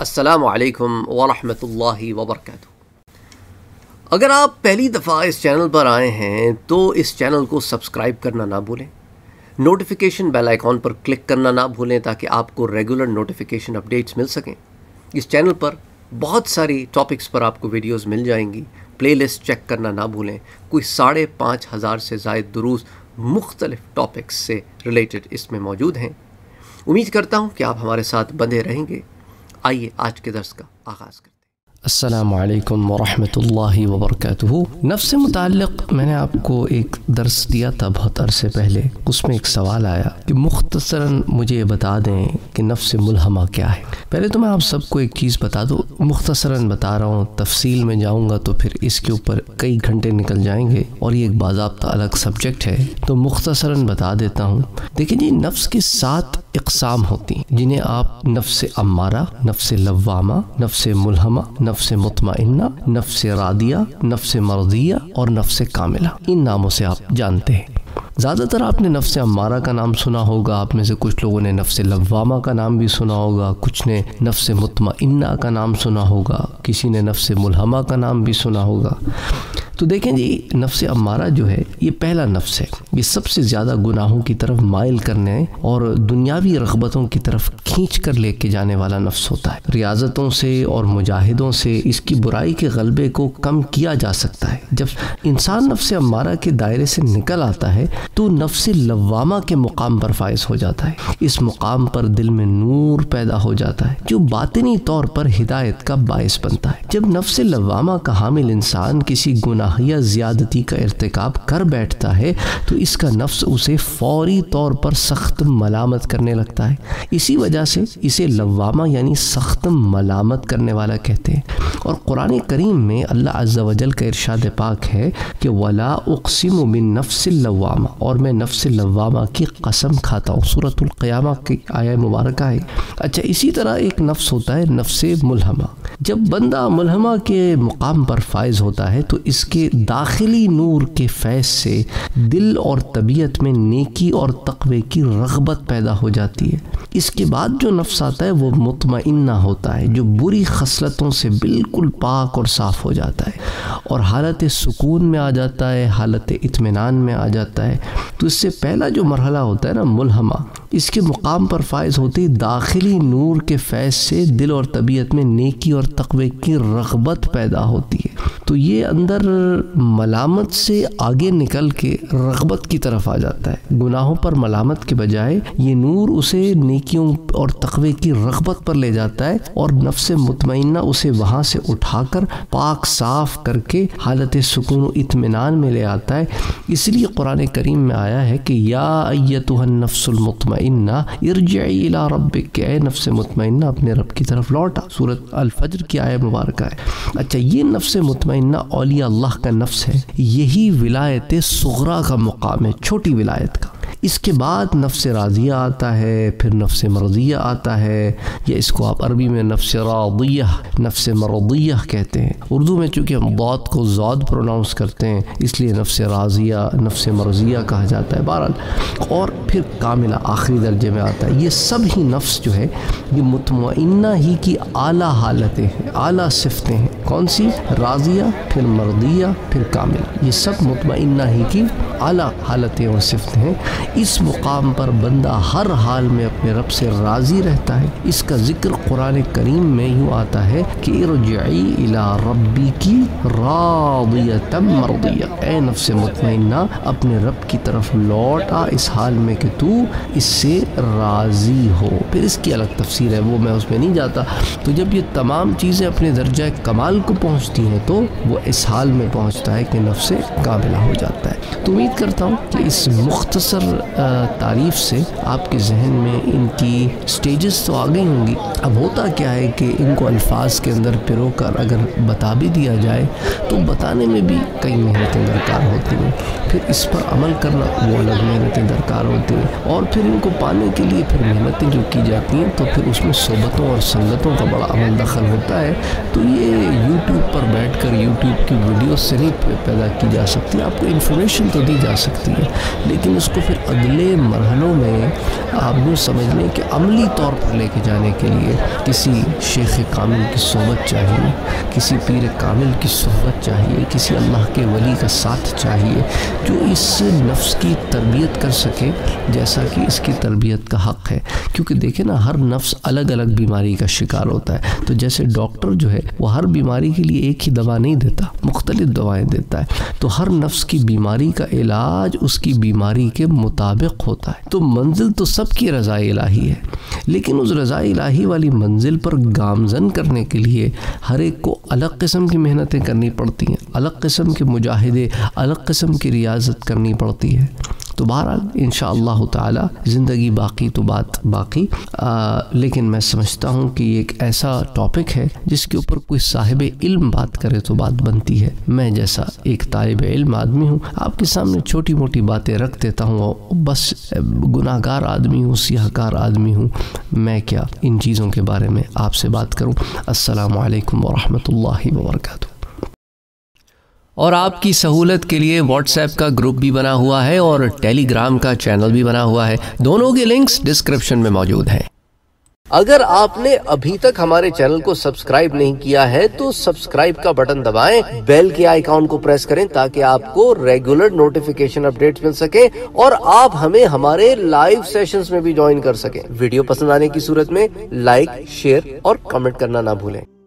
السلام علیکم ورحمۃ اللہ وبرکاتہ۔ اگر آپ پہلی دفعہ اس چینل پر آئے ہیں تو اس چینل کو سبسکرائب کرنا نہ بھولیں، نوٹیفیکیشن بیل آئیکن پر کلک کرنا نہ بھولیں تاکہ آپ کو ریگولر نوٹیفیکیشن اپڈیٹس مل سکیں۔ اس چینل پر بہت ساری ٹاپکس پر آپ کو ویڈیوز مل جائیں گی، پلے لسٹ چیک کرنا نہ بھولیں۔ کوئی 5,500 سے زائد دروس مختلف ٹاپکس سے ریلیٹڈ اس میں موجود ہیں۔ امید کرتا ہوں کہ آپ ہمارے ساتھ بندے رہیں گے۔ آئیے آج کے درس کا آغاز کرتے ہیں۔ السلام علیکم ورحمۃ اللہ وبرکاتہ۔ نفس سے متعلق میں نے آپ کو ایک درس دیا تھا بہت عرصے پہلے، اس میں ایک سوال آیا کہ مختصراً مجھے یہ بتا دیں کہ نفس ملہمہ کیا ہے۔ پہلے تو میں آپ سب کو ایک چیز بتا دوں، مختصراً بتا رہا ہوں، تفصیل میں جاؤں گا تو پھر اس کے اوپر کئی گھنٹے نکل جائیں گے اور یہ ایک باضابطہ الگ سبجیکٹ ہے، تو مختصراً بتا دیتا ہوں۔ دیکھیں جی، نفس کی 7 اقسام ہوتی ہیں جنہیں آپ نفس امارہ، نفس لوامہ، نفس ملہمہ، نفس مطمئنہ، نفس راضیہ، نفس مرضیہ اور نفس کاملہ، ان ناموں سے آپ جانتے ہیں۔ زیادہ تر آپ نے نفس امارہ کا نام سنا ہوگا، آپ میں سے کچھ لوگوں نے نفس لوامہ کا نام بھی سنا ہوگا، کچھ نے نفس مطمئنہ کا نام سنا ہوگا، کسی نے نفس ملہمہ کا نام بھی سنا ہوگا۔ تو دیکھیں جی، نفس امارہ جو ہے یہ پہلا نفس ہے، یہ سب سے زیادہ گناہوں کی طرف مائل کرنے اور دنیاوی رغبتوں کی طرف کھینچ کر لے کے جانے والا نفس ہوتا ہے۔ ریاضتوں سے اور مجاہدوں سے اس کی برائی کے غلبے کو کم کیا جا سکتا ہے۔ جب انسان نفس امارہ کے دائرے سے نکل آتا ہے تو نفس لوامہ کے مقام پر فائز ہو جاتا ہے۔ اس مقام پر دل میں نور پیدا ہو جاتا ہے جو باطنی طور پر ہدایت کا باعث بنتا ہے۔ جب نفس لوامہ کا حامل انسان کسی گناہ یا زیادتی کا ارتکاب کر بیٹھتا ہے تو اس کا نفس اسے فوری طور پر سخت ملامت کرنے لگتا ہے۔ اسی وجہ سے اسے لوامہ یعنی سخت ملامت کرنے والا کہتے ہیں۔ اور قرآن کریم میں اللہ عز و جل کا ارشاد پاک ہے کہ وَلَا أُقْسِمُ بِالنَّفْسِ اللَّوَّامَةِ، اور میں نفس لوامہ کی قسم کھاتا ہوں، سورۃ القیامہ کی آیہ مبارکہ ہے۔ اچھا، اسی طرح ایک نفس ہوتا ہے نفس ملہمہ۔ جب بندہ ملہمہ کے مقام پر فائز ہوتا ہے تو اس کے داخلی نور کے فیض سے دل اور طبیعت میں نیکی اور تقوی کی رغبت پیدا ہو جاتی ہے۔ اس کے بعد جو نفس آتا ہے وہ مطمئنہ ہوتا ہے، جو بری خصلتوں سے بالکل پاک اور صاف ہو جاتا ہے اور حالت سکون میں آ جاتا ہے، حالت اطمینان میں آ جاتا ہے۔ تو اس سے پہلا جو مرحلہ ہوتا ہے نا ملہمہ، اس کے مقام پر فائز ہوتی داخلی نور کے فیض سے دل اور طبیعت میں نیکی اور تقوی کی رغبت پیدا ہوتی ہے۔ تو یہ اندر ملامت سے آگے نکل کے رغبت کی طرف آ جاتا ہے۔ گناہوں پر ملامت کے بجائے یہ نور اسے نیکیوں اور تقوی کی رغبت پر لے جاتا ہے اور نفس مطمئنہ اسے وہاں سے اٹھا کر پاک صاف کر کے حالت سکون و اطمینان میں لے آتا ہے۔ اس لیے قرآن کریم میں آیا ہے کہ یا ایتھا النفس المطمئنہ ارجعی الی ربک، کہ اے نفس مطمئنہ اپنے رب کی طرف لوٹا، سورۃ الفجر کی آیہ مبارکہ ہے۔ اچھا، یہ نفس مطمئنہ اولیاء اللہ کا نفس ہے، یہی ولایت صغریٰ کا مقام ہے، چھوٹی ولایت کا۔ اس کے بعد نفس راضیہ آتا ہے، پھر نفس مرضیہ آتا ہے، یا اس کو آپ عربی میں نفس راضیہ، نفس مرضیہ کہتے ہیں۔ اردو میں چونکہ ہم ضاد کو زاد پروناؤنس کرتے ہیں اس لیے نفس راضیہ، نفس مرضیہ کہا جاتا ہے بہرحال۔ اور پھر کاملہ آخری درجے میں آتا ہے۔ یہ سب ہی نفس جو ہے یہ مطمئنہ ہی کی اعلیٰ حالتیں ہیں، اعلیٰ صفتیں ہیں۔ کون سی؟ راضیہ، پھر مرضیہ، پھر کاملہ، یہ سب مطمئنہ ہی کی اعلیٰ حالتیں اور صفتیں ہیں۔ اس مقام پر بندہ ہر حال میں اپنے رب سے راضی رہتا ہے۔ اس کا ذکر قرآن کریم میں یوں آتا ہے کہ ارجعی الی ربکی راضیۃ مرضیہ، اے نفس مطمئنہ اپنے رب کی طرف لوٹ آ اس حال میں کہ تو اس سے راضی ہو۔ پھر اس کی الگ تفسیر ہے، وہ میں اس میں نہیں جاتا۔ تو جب یہ تمام چیزیں اپنے درجہ کمال کو پہنچتی ہیں تو وہ اس حال میں پہنچتا ہے کہ نفس کاملہ ہو جاتا ہے۔ تو امید کرتا ہوں کہ اس مختصر تعریف سے آپ کے ذہن میں ان کی سٹیجز تو آ گئی ہوں گی۔ اب ہوتا کیا ہے کہ ان کو الفاظ کے اندر پرو کر اگر بتا بھی دیا جائے تو بتانے میں بھی کئی محنتیں درکار ہوتی ہیں، پھر اس پر عمل کرنا وہ الگ محنتیں درکار ہوتی ہیں، اور پھر ان کو پانے کے لیے پھر محنتیں جو کی جاتی ہیں تو پھر اس میں صحبتوں اور سنگتوں کا بڑا عمل دخل ہوتا ہے۔ تو یہ یوٹیوب پر بیٹھ کر یوٹیوب کی ویڈیو سے نہیں پیدا کی جا سکتی. آپ کو انفارمیشن تو دی جا سکتی ہے، لیکن اس کو پھر اگلے مرحلوں میں آپ یوں سمجھ لیں کہ عملی طور پر لے کے جانے کے لیے کسی شیخ کامل کی صحبت چاہیے، کسی پیر کامل کی صحبت چاہیے، کسی اللہ کے ولی کا ساتھ چاہیے جو اس نفس کی تربیت کر سکے جیسا کہ اس کی تربیت کا حق ہے. کیونکہ دیکھیں نا، ہر نفس الگ الگ بیماری کا شکار ہوتا ہے. تو جیسے ڈاکٹر جو ہے وہ ہر بیماری کے لیے ایک ہی دوا نہیں دیتا، مختلف دوائیں دیتا ہے. تو ہر نفس کی بیماری کا علاج اس کی بیماری کے مطابق ہوتا ہے. تو منزل تو سب کی رضا الہی ہے، لیکن اس رضا الہی والی منزل پر گامزن کرنے کے لیے ہر ایک کو الگ قسم کی محنتیں کرنی پڑتی ہیں، الگ قسم کے مجاہدے، الگ قسم کی ریاضت کرنی پڑتی ہے. تو بہرحال انشاءاللہ تعالی زندگی باقی تو بات باقی، لیکن میں سمجھتا ہوں کہ یہ ایک ایسا ٹاپک ہے جس کے اوپر کوئی صاحب علم بات کرے تو بات بنتی ہے. میں جیسا ایک طالب علم آدمی ہوں، آپ کے سامنے چھوٹی موٹی باتیں رکھ دیتا ہوں. بس گناہ گار آدمی ہوں، سیاہ کار آدمی ہوں، میں کیا ان چیزوں کے بارے میں آپ سے بات کروں. السلام علیکم ورحمۃ اللہ وبرکاتہ. اور آپ کی سہولت کے لیے واٹس ایپ کا گروپ بھی بنا ہوا ہے اور ٹیلی گرام کا چینل بھی بنا ہوا ہے. دونوں کے لنکس ڈسکرپشن میں موجود ہیں. اگر آپ نے ابھی تک ہمارے چینل کو سبسکرائب نہیں کیا ہے تو سبسکرائب کا بٹن دبائیں، بیل کے آئیکن کو پریس کریں تاکہ آپ کو ریگولر نوٹیفیکیشن اپڈیٹس مل سکے اور آپ ہمیں ہمارے لائیو سیشنز میں بھی جوائن کر سکیں. ویڈیو پسند آنے کی صورت میں لائک، شیئر اور کمنٹ کرنا نہ بھولیں.